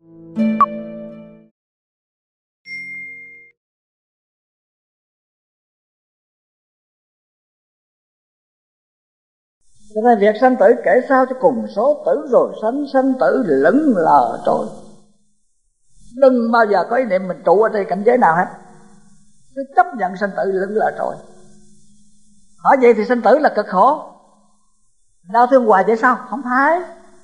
Cho nên việc sanh tử kể sao cho cùng số tử rồi sanh, sanh tử lững lờ trôi. Đừng bao giờ có ý niệm mình trụ ở đây cảnh giới nào hết, cứ chấp nhận sanh tử lững lờ trôi. Hỏi vậy thì sanh tử là cực khổ, đau thương hoài vậy sao? Không phải.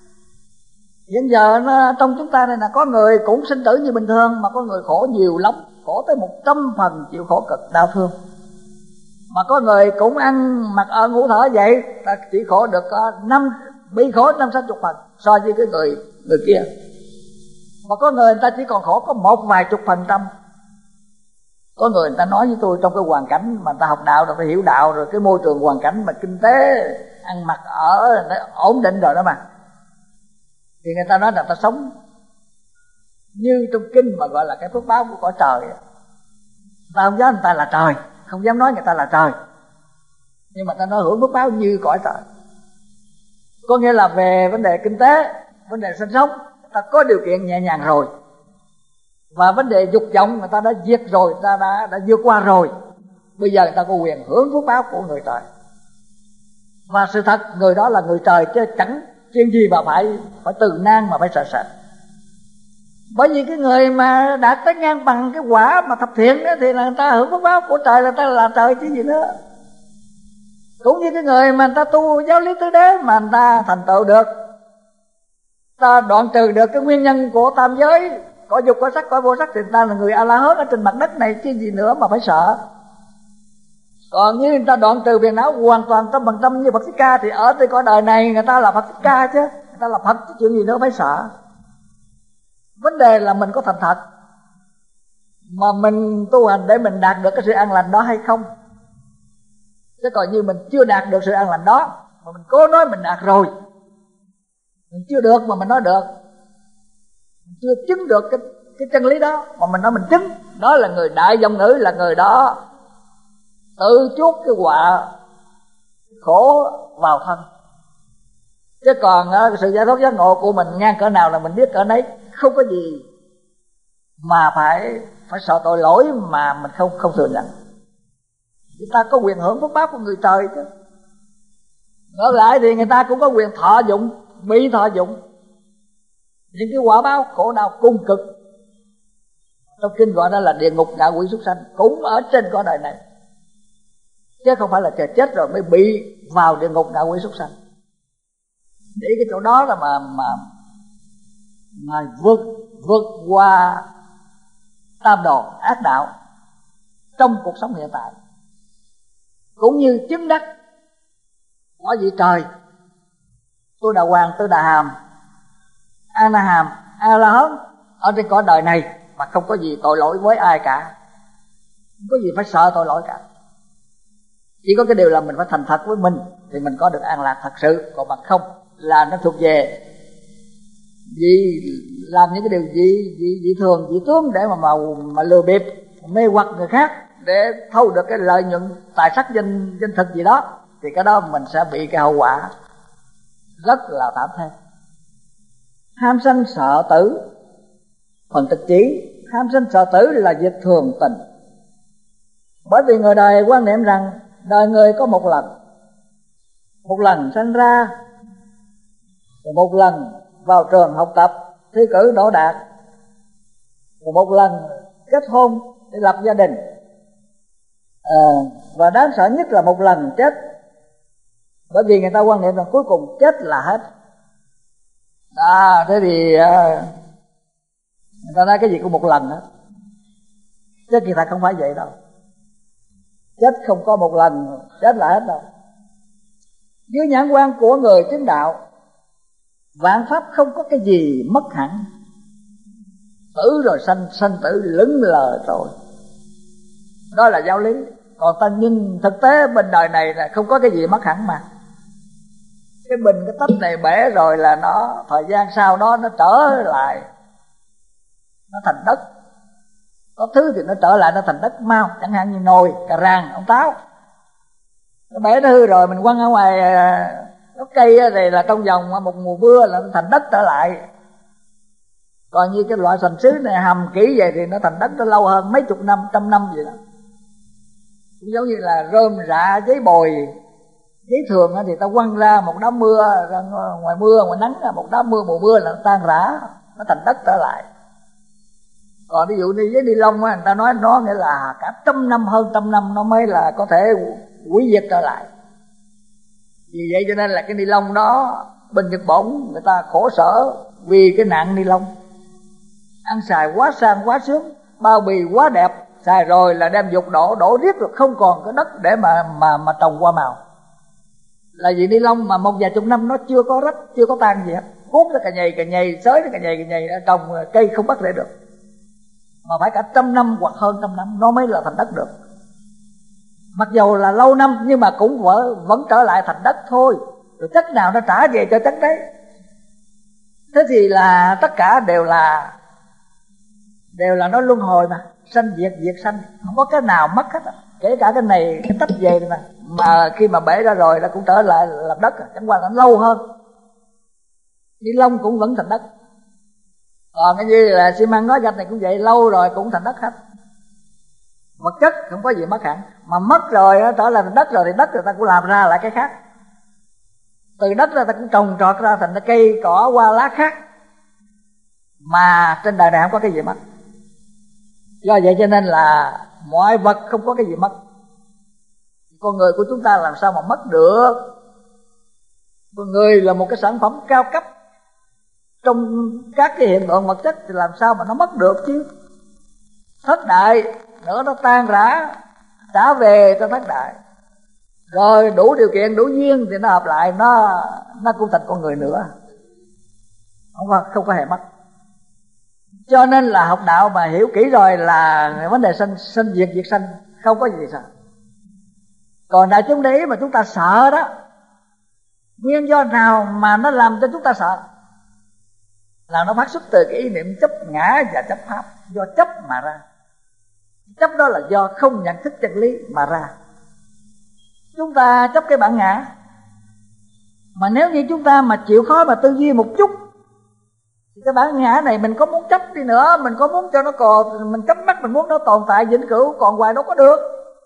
Hiện giờ trong chúng ta này là có người cũng sinh tử như bình thường, mà có người khổ nhiều lắm, khổ tới 100% chịu khổ cực đau thương. Mà có người cũng ăn mặc ở ngủ thở vậy, ta chỉ khổ được bị khổ 50-60% so với cái người kia. Mà có người ta chỉ còn khổ có vài chục %. Có người ta nói với tôi trong cái hoàn cảnh mà ta học đạo rồi, ta hiểu đạo rồi, cái môi trường hoàn cảnh mà kinh tế ăn mặc ở nó ổn định rồi đó mà, thì người ta nói là ta sống như trong kinh mà gọi là cái phước báo của cõi trời. Ta không dám người ta là trời, không dám nói người ta là trời, nhưng mà ta nói hưởng phước báo như cõi trời. Có nghĩa là về vấn đề kinh tế, vấn đề sinh sống, ta có điều kiện nhẹ nhàng rồi, và vấn đề dục vọng người ta đã diệt rồi, ta đã vượt qua rồi. Bây giờ người ta có quyền hưởng phước báo của người trời. Và sự thật người đó là người trời, chứ chẳng chuyện gì mà phải từ nan mà phải sợ sệt. Bởi vì cái người mà đã tới ngang bằng cái quả mà thập thiện đó, thì là người ta hưởng phước báo của trời, là người ta là trời chứ gì nữa. Cũng như cái người mà người ta tu giáo lý tứ đế mà người ta thành tựu được, ta đoạn trừ được cái nguyên nhân của tam giới, cõi dục, cõi sắc, cõi vô sắc, thì người ta là người A-la-hán ở trên mặt đất này chứ gì nữa mà phải sợ. Còn như người ta đoạn trừ phiền não hoàn toàn 100% như Phật Thích Ca, thì ở trên cõi đời này người ta là Phật Thích Ca chứ, người ta là Phật chứ chuyện gì nữa phải sợ. Vấn đề là mình có thành thật mà mình tu hành để mình đạt được cái sự an lành đó hay không. Chứ còn như mình chưa đạt được sự an lành đó mà mình cố nói mình đạt rồi, mình chưa được mà mình nói được, mình chưa chứng được cái chân lý đó mà mình nói mình chứng, đó là người đại dòng ngữ, là người đó tự chuốc cái họa khổ vào thân. Chứ còn cái sự giải thoát giác ngộ của mình ngang cỡ nào là mình biết cỡ nấy, không có gì mà phải sợ tội lỗi mà mình không thừa nhận. Người ta có quyền hưởng phước báo của người trời chứ. Ngược lại thì người ta cũng có quyền thọ dụng, bị thọ dụng những cái quả báo khổ đau cung cực. Trong kinh gọi đó là địa ngục, ngạ quỷ, súc sanh, cũng ở trên cõi đời này, chứ không phải là trời chết rồi mới bị vào địa ngục, ngạ quỷ, súc sanh. Để cái chỗ đó là mà vượt qua tam đồ ác đạo trong cuộc sống hiện tại, cũng như chứng đắc quả vị trời, tôi Đà Hoàng, tôi Đà Hàm, A Na Hàm, A La Hán ở trên cõi đời này mà không có gì tội lỗi với ai cả, không có gì phải sợ tội lỗi cả. Chỉ có cái điều là mình phải thành thật với mình thì mình có được an lạc thật sự, còn bằng không là nó thuộc về làm những cái điều dị thường, dị tướng để mà lừa bịp, mê hoặc người khác để thâu được cái lợi nhuận tài sắc danh thực gì đó, thì cái đó mình sẽ bị cái hậu quả rất là thảm thê. Ham sanh sợ tử, phần tịch chỉ ham sanh sợ tử là việc thường tình. Bởi vì người đời quan niệm rằng đời người có một lần sanh ra, rồi một lần vào trường học tập thi cử đỗ đạt, rồi một lần kết hôn để lập gia đình, và đáng sợ nhất là một lần chết. Bởi vì người ta quan niệm rằng cuối cùng chết là hết. Thế thì người ta nói cái gì cũng một lần đó, chứ kỳ thật không phải vậy đâu. Chết không có một lần chết là hết đâu. Dưới nhãn quan của người chứng đạo, vạn pháp không có cái gì mất hẳn, tử rồi sanh tử lững lờ rồi. Đó là giáo lý. Còn ta nhìn thực tế bên đời này là không có cái gì mất hẳn mà. Cái bình cái tách này bể rồi là nó thời gian sau đó nó trở lại, nó thành đất. Có thứ thì nó trở lại nó thành đất mau, chẳng hạn như nồi, cà ràng, ông táo. Nó bể nó hư rồi mình quăng ở ngoài gốc cây thì là trong vòng một mùa mưa là nó thành đất trở lại. Còn như cái loại sành sứ này hầm kỹ vậy thì nó thành đất nó lâu hơn mấy chục năm, trăm năm vậy đó. Cũng giống như là rơm rạ giấy bồi, giấy thường thì ta quăng ra một đám mưa, ra ngoài mưa ngoài nắng, một đám mưa mùa mưa là nó tan rã, nó thành đất trở lại. Còn ví dụ như giấy ni lông người ta nói nó nghĩa là cả trăm năm, hơn trăm năm nó mới là có thể hủy diệt trở lại. Vì vậy cho nên là cái ni lông đó bên Nhật Bản người ta khổ sở vì cái nạn ni lông. Ăn xài quá sang quá sướng, bao bì quá đẹp, xài rồi là đem dục đổ riết rồi không còn cái đất để mà trồng hoa màu. Là vì ni lông mà một vài chục năm nó chưa có rách, chưa có tan gì hết, cuốn nó cà nhầy, xới nó cà nhầy, trồng cây không bắt rễ được. Mà phải cả trăm năm hoặc hơn trăm năm nó mới là thành đất được. Mặc dầu là lâu năm nhưng mà cũng vẫn trở lại thành đất thôi. Rồi chất nào nó trả về cho chất đấy. Thế thì là tất cả đều là nó luân hồi mà, sanh diệt, diệt sanh, không có cái nào mất hết. Kể cả cái này, cái tách về này mà khi mà bể ra rồi nó cũng trở lại làm đất, chẳng qua nó lâu hơn. Ni lông cũng vẫn thành đất. Còn cái như là xi măng nói gạch này cũng vậy, lâu rồi cũng thành đất hết. Vật chất không có gì mất hẳn, mà mất rồi nó trở lại thành đất rồi thì đất người ta cũng làm ra lại cái khác. Từ đất ra ta cũng trồng trọt ra thành cây cỏ hoa lá khác. Mà trên đời này không có cái gì mất. Do vậy cho nên là mọi vật không có cái gì mất. Con người của chúng ta làm sao mà mất được? Con người là một cái sản phẩm cao cấp trong các cái hiện tượng vật chất thì làm sao mà nó mất được chứ? Thất đại nữa nó tan rã, trả về cho thất đại. Rồi đủ điều kiện, đủ duyên thì nó hợp lại, nó cũng thành con người nữa. Không có hề mất. Cho nên là học đạo mà hiểu kỹ rồi là vấn đề sanh diệt, diệt sanh không có gì sợ. Còn đại chúng để ý mà chúng ta sợ đó, nguyên do nào mà nó làm cho chúng ta sợ? Là nó phát xuất từ cái ý niệm chấp ngã và chấp pháp. Do chấp mà ra. Chấp đó là do không nhận thức chân lý mà ra. Chúng ta chấp cái bản ngã. Mà nếu như chúng ta mà chịu khó mà tư duy một chút thì cái bản ngã này mình có muốn chấp đi nữa, mình có muốn cho nó còn, mình chấp mắt mình muốn nó tồn tại vĩnh cửu còn hoài đâu có được.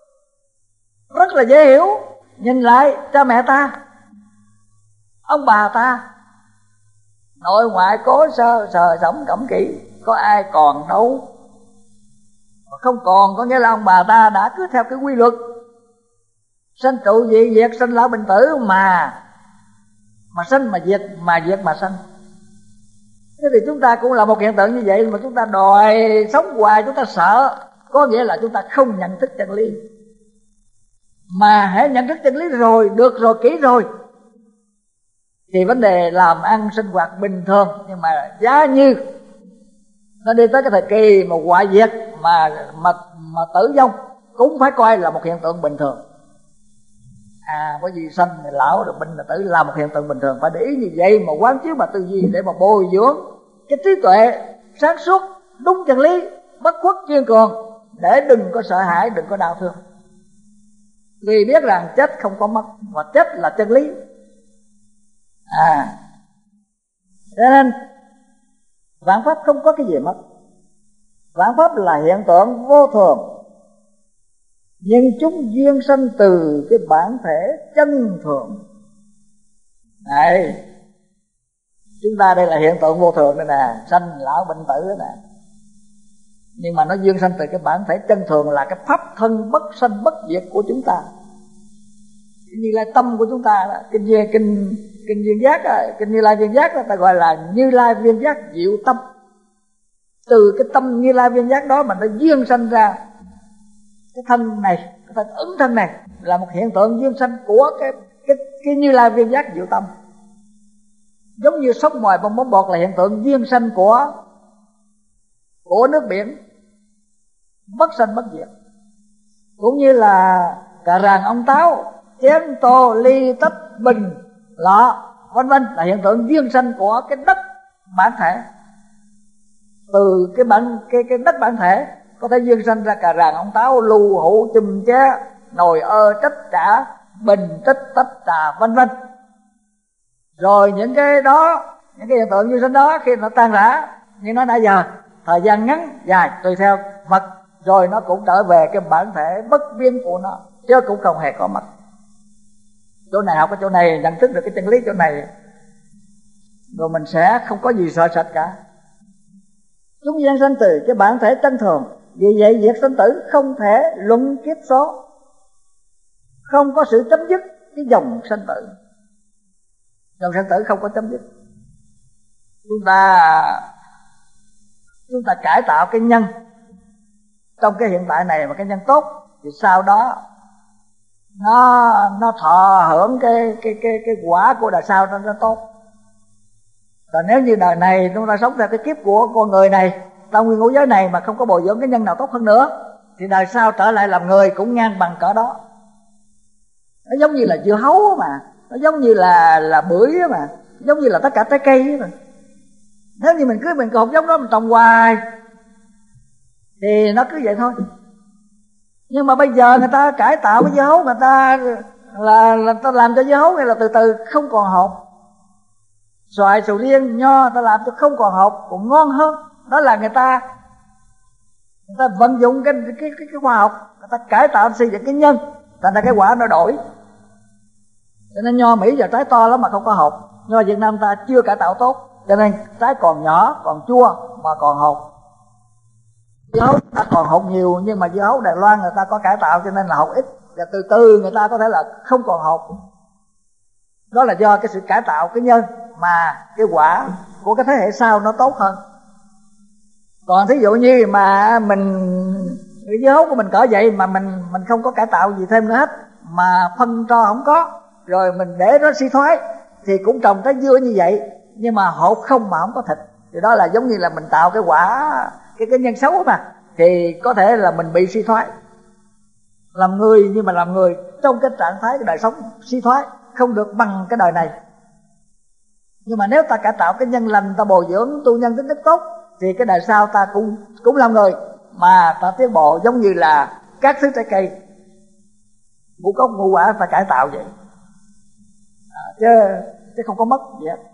Rất là dễ hiểu. Nhìn lại cha mẹ ta, ông bà ta, nội ngoại cố sơ sờ sống cẩm kỹ, có ai còn đâu. Không còn có nghĩa là ông bà ta đã cứ theo cái quy luật sanh trụ dị diệt, sanh lão bệnh tử mà sanh mà diệt, mà diệt mà sanh. Thế thì chúng ta cũng là một hiện tượng như vậy, mà chúng ta đòi sống hoài, chúng ta sợ, có nghĩa là chúng ta không nhận thức chân lý. Mà hãy nhận thức chân lý rồi, được rồi, kỹ rồi, thì vấn đề làm ăn sinh hoạt bình thường. Nhưng mà giá như nó đi tới cái thời kỳ mà hoại diệt, mà tử vong, cũng phải coi là một hiện tượng bình thường. Bởi vì sanh rồi lão rồi bệnh rồi tử là một hiện tượng bình thường. Phải để ý như vậy mà quán chiếu mà tư duy, để mà bồi dưỡng cái trí tuệ sáng suốt, đúng chân lý, bất khuất kiên cường, để đừng có sợ hãi, đừng có đau thương. Vì biết rằng chết không có mất, và chết là chân lý. Cho nên vạn pháp không có cái gì mất. Vạn pháp là hiện tượng vô thường, nhưng chúng duyên sanh từ cái bản thể chân thường. Này, chúng ta đây là hiện tượng vô thường đây nè, sanh lão bệnh tử đây nè. Nhưng mà nó duyên sanh từ cái bản thể chân thường, là cái pháp thân bất sanh bất diệt của chúng ta. Như lai tâm của chúng ta đó, kinh viên giác đó, kinh Như Lai viên giác đó, ta gọi là Như Lai viên giác diệu tâm. Từ cái tâm Như Lai viên giác đó mà nó duyên sanh ra cái thân này, cái thân ứng thân này, là một hiện tượng duyên sanh của cái Như Lai viên giác diệu tâm. Giống như sóc mồi bong bóng bọt là hiện tượng duyên sanh của nước biển, bất sanh bất diệt. Cũng như là cà ràng ong táo, chén tô ly tách bình lọ vân vân, là hiện tượng duyên sanh của cái đất bản thể. Từ cái đất bản thể có thể duyên sanh ra cà ràng ong táo, lù hũ chùm ché, nồi trách trả, bình trích tách trà vân vân. Rồi những cái đó, những cái hiện tượng duyên sanh đó khi nó tan rã Nhưng nó đã giờ thời gian ngắn dài tùy theo Phật, rồi nó cũng trở về cái bản thể bất biến của nó, chứ cũng không hề có mất. Chỗ này học cái chỗ này, nhận thức được cái chân lý chỗ này, rồi mình sẽ không có gì sợ sệt cả. Chúng gian sanh từ cái bản thể chân thường, vì vậy việc sinh tử không thể luận kiếp số, không có sự chấm dứt cái dòng sinh tử. Dòng sinh tử không có chấm dứt. Chúng ta cải tạo cái nhân trong cái hiện tại này mà cái nhân tốt, thì sau đó nó thọ hưởng cái quả của đời sau nó tốt. Còn nếu như đời này chúng ta sống theo cái kiếp của con người này, trong nguyên ngũ giới này mà không có bồi dưỡng cái nhân nào tốt hơn nữa, thì đời sau trở lại làm người cũng ngang bằng cỡ đó. Nó giống như là dưa hấu mà, nó giống như là bưởi mà, giống như là tất cả trái cây mà. Nếu như mình không giống đó, mình trồng hoài thì nó cứ vậy thôi. Nhưng mà bây giờ người ta cải tạo cái dưa hấu, người ta ta làm cho dưa hấu này là từ từ không còn hột. Xoài, sầu riêng, nho ta làm cho không còn hột cũng ngon hơn. Đó là người ta vận dụng cái khoa học, người ta cải tạo xây dựng cái nhân, thành ra cái quả nó đổi. Cho nên nho Mỹ giờ trái to lắm mà không có hột. Nho Việt Nam ta chưa cải tạo tốt, cho nên trái còn nhỏ, còn chua mà còn hột. Dưa hấu ta còn hột nhiều, nhưng mà dưa hấu Đài Loan người ta có cải tạo cho nên là hột ít, và từ từ người ta có thể là không còn hột. Đó là do cái sự cải tạo cái nhân mà cái quả của cái thế hệ sau nó tốt hơn. Còn thí dụ như mà cái dưa hấu của mình cỡ vậy mà mình không có cải tạo gì thêm nữa hết, mà phân tro không có, rồi mình để nó suy thoái, thì cũng trồng trái dưa như vậy, nhưng mà hột không mà không có thịt. Thì đó là giống như là mình tạo cái quả, cái nhân xấu mà, thì có thể là mình bị suy thoái. Làm người, nhưng mà làm người trong cái trạng thái cái đời sống suy thoái không được bằng cái đời này. Nhưng mà nếu ta cải tạo cái nhân lành, ta bồi dưỡng tu nhân tính đức tốt, thì cái đời sau ta cũng làm người mà ta tiến bộ, giống như là các thứ trái cây ngũ cốc ngũ quả ta cải tạo vậy, chứ không có mất gì hết.